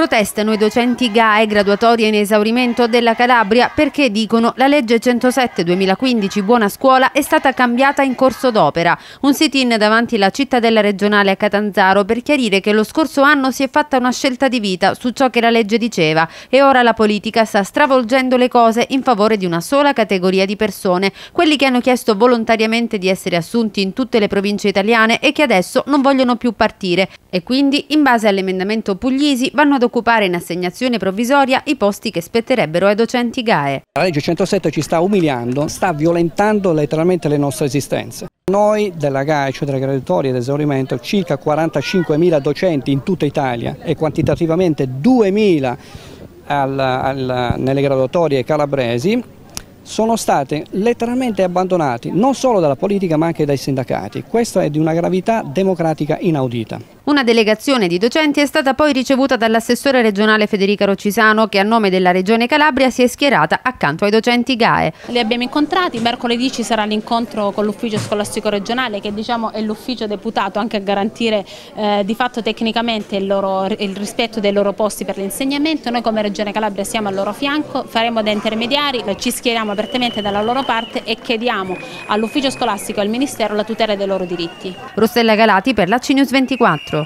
Protestano i docenti GAE, graduatoria in esaurimento della Calabria, perché dicono la legge 107/2015 Buona Scuola è stata cambiata in corso d'opera. Un sit-in davanti alla cittadella regionale a Catanzaro per chiarire che lo scorso anno si è fatta una scelta di vita su ciò che la legge diceva e ora la politica sta stravolgendo le cose in favore di una sola categoria di persone, quelli che hanno chiesto volontariamente di essere assunti in tutte le province italiane e che adesso non vogliono più partire e quindi, in base all'emendamento Puglisi, vanno ad occupare in assegnazione provvisoria i posti che spetterebbero ai docenti GAE. La legge 107 ci sta umiliando, sta violentando letteralmente le nostre esistenze. Noi della GAE, cioè della graduatoria ed esaurimento, circa 45.000 docenti in tutta Italia e quantitativamente 2.000 nelle graduatorie calabresi, sono state letteralmente abbandonati non solo dalla politica ma anche dai sindacati. Questo è di una gravità democratica inaudita. Una delegazione di docenti è stata poi ricevuta dall'assessore regionale Federica Rocisano, che a nome della Regione Calabria si è schierata accanto ai docenti GAE. Li abbiamo incontrati, mercoledì ci sarà l'incontro con l'ufficio scolastico regionale, che è l'ufficio deputato anche a garantire di fatto tecnicamente il rispetto dei loro posti per l'insegnamento. Noi come Regione Calabria siamo al loro fianco, faremo da intermediari, ci schieriamo apertamente dalla loro parte e chiediamo all'ufficio scolastico e al Ministero la tutela dei loro diritti. Rossella Galati per la CNews 24.